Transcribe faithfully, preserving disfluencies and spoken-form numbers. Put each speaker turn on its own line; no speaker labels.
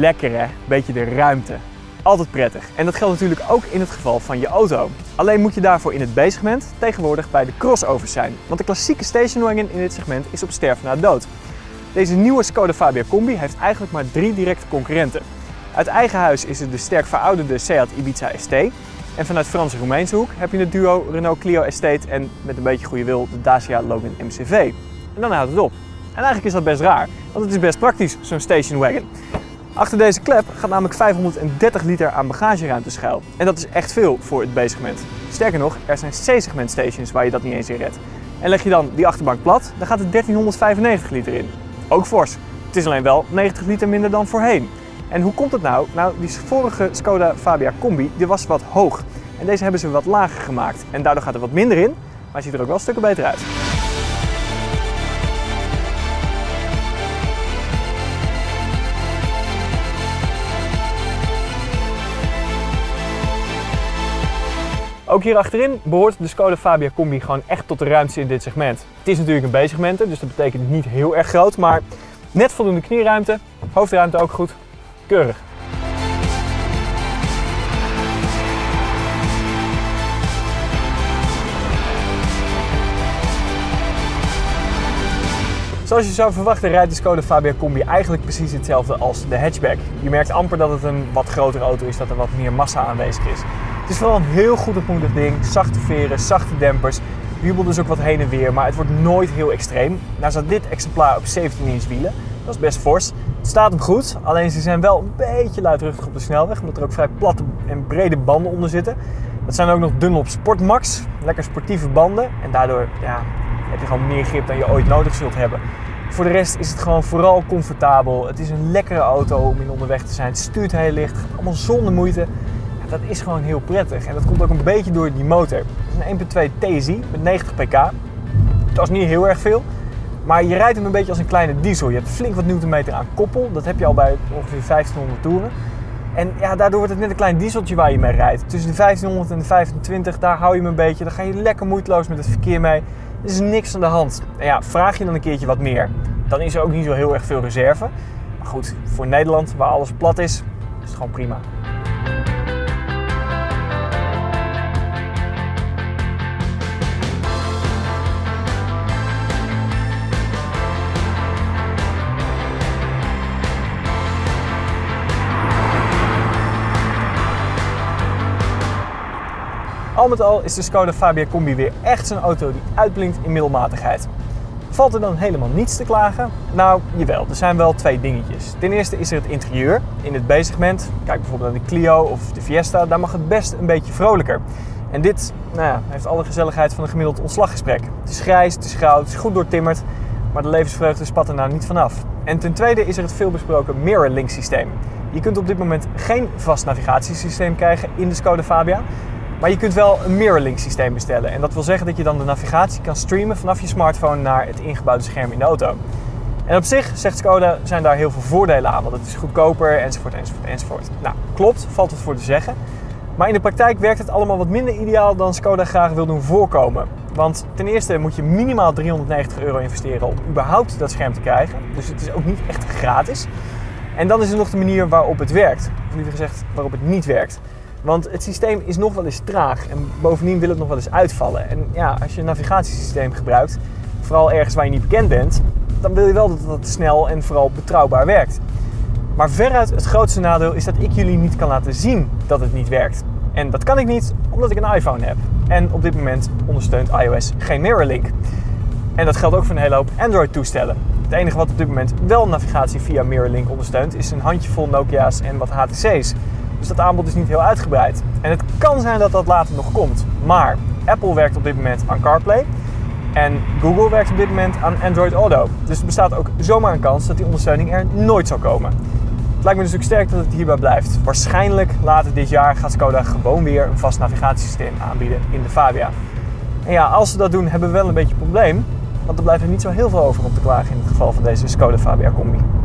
Lekker hè, beetje de ruimte. Altijd prettig. En dat geldt natuurlijk ook in het geval van je auto. Alleen moet je daarvoor in het B-segment tegenwoordig bij de crossovers zijn. Want de klassieke stationwagon in dit segment is op sterven na dood. Deze nieuwe Skoda Fabia Combi heeft eigenlijk maar drie directe concurrenten. Uit eigen huis is het de sterk verouderde Seat Ibiza S T. En vanuit Franse-Roemeense hoek heb je het duo Renault Clio Estate en met een beetje goede wil de Dacia Logan M C V. En dan houdt het op. En eigenlijk is dat best raar, want het is best praktisch, zo'n stationwagon. Achter deze klep gaat namelijk vijfhonderddertig liter aan bagageruimte schuil. En dat is echt veel voor het B-segment. Sterker nog, er zijn C-segment stations waar je dat niet eens in redt. En leg je dan die achterbank plat, dan gaat er dertienhonderdvijfennegentig liter in. Ook fors. Het is alleen wel negentig liter minder dan voorheen. En hoe komt het nou? Nou, die vorige Skoda Fabia Combi die was wat hoog. En deze hebben ze wat lager gemaakt. En daardoor gaat er wat minder in, maar ziet er ook wel stukken beter uit. Ook hier achterin behoort de Skoda Fabia Combi gewoon echt tot de ruimste in dit segment. Het is natuurlijk een B-segment, dus dat betekent niet heel erg groot, maar net voldoende knieruimte, hoofdruimte ook goed, keurig. Zoals je zou verwachten rijdt de Skoda Fabia Combi eigenlijk precies hetzelfde als de hatchback. Je merkt amper dat het een wat grotere auto is, dat er wat meer massa aanwezig is. Het is vooral een heel goed ontmoedigd ding, zachte veren, zachte dempers, wiebelt dus ook wat heen en weer, maar het wordt nooit heel extreem. Nou staat dit exemplaar op zeventien inch wielen, dat is best fors. Het staat hem goed, alleen ze zijn wel een beetje luidruchtig op de snelweg, omdat er ook vrij platte en brede banden onder zitten. Dat zijn ook nog Dunlop Sport Max, lekker sportieve banden en daardoor ja, heb je gewoon meer grip dan je ooit nodig zult hebben. Voor de rest is het gewoon vooral comfortabel. Het is een lekkere auto om in onderweg te zijn. Het stuurt heel licht, gaat allemaal zonder moeite. Ja, dat is gewoon heel prettig. En dat komt ook een beetje door die motor. Het is een één komma twee T S I met negentig pk. Dat is niet heel erg veel. Maar je rijdt hem een beetje als een kleine diesel. Je hebt flink wat newtonmeter aan koppel. Dat heb je al bij ongeveer vijftienhonderd toeren. En ja, daardoor wordt het net een klein dieseltje waar je mee rijdt. Tussen de vijftienhonderd en de vijfentwintig, daar hou je hem een beetje. Dan ga je lekker moeiteloos met het verkeer mee. Er is niks aan de hand. En ja, vraag je dan een keertje wat meer, dan is er ook niet zo heel erg veel reserve. Maar goed, voor Nederland, waar alles plat is, is het gewoon prima. Al met al is de Skoda Fabia Combi weer echt zo'n auto die uitblinkt in middelmatigheid. Valt er dan helemaal niets te klagen? Nou, jawel, er zijn wel twee dingetjes. Ten eerste is er het interieur. In het B-segment, kijk bijvoorbeeld naar de Clio of de Fiesta, daar mag het best een beetje vrolijker. En dit nou ja, heeft alle gezelligheid van een gemiddeld ontslaggesprek. Het is grijs, het is grauw, het is goed doortimmerd, maar de levensvreugde spat er nou niet vanaf. En ten tweede is er het veelbesproken MirrorLink systeem. Je kunt op dit moment geen vast navigatiesysteem krijgen in de Skoda Fabia. Maar je kunt wel een MirrorLink systeem bestellen. En dat wil zeggen dat je dan de navigatie kan streamen vanaf je smartphone naar het ingebouwde scherm in de auto. En op zich, zegt Skoda, zijn daar heel veel voordelen aan. Want het is goedkoper, enzovoort, enzovoort, enzovoort. Nou, klopt, valt wat voor te zeggen. Maar in de praktijk werkt het allemaal wat minder ideaal dan Skoda graag wil doen voorkomen. Want ten eerste moet je minimaal driehonderdnegentig euro investeren om überhaupt dat scherm te krijgen. Dus het is ook niet echt gratis. En dan is er nog de manier waarop het werkt. Of liever gezegd, waarop het niet werkt. Want het systeem is nog wel eens traag en bovendien wil het nog wel eens uitvallen. En ja, als je een navigatiesysteem gebruikt, vooral ergens waar je niet bekend bent, dan wil je wel dat het snel en vooral betrouwbaar werkt. Maar veruit het grootste nadeel is dat ik jullie niet kan laten zien dat het niet werkt. En dat kan ik niet omdat ik een iPhone heb. En op dit moment ondersteunt iOS geen MirrorLink. En dat geldt ook voor een hele hoop Android-toestellen. Het enige wat op dit moment wel navigatie via MirrorLink ondersteunt is een handjevol Nokia's en wat H T C's. Dus dat aanbod is niet heel uitgebreid. En het kan zijn dat dat later nog komt. Maar Apple werkt op dit moment aan CarPlay. En Google werkt op dit moment aan Android Auto. Dus er bestaat ook zomaar een kans dat die ondersteuning er nooit zal komen. Het lijkt me dus ook sterk dat het hierbij blijft. Waarschijnlijk later dit jaar gaat Skoda gewoon weer een vast navigatiesysteem aanbieden in de Fabia. En ja, als ze dat doen hebben we wel een beetje een probleem. Want er blijft er niet zo heel veel over om te klagen in het geval van deze Skoda Fabia Combi.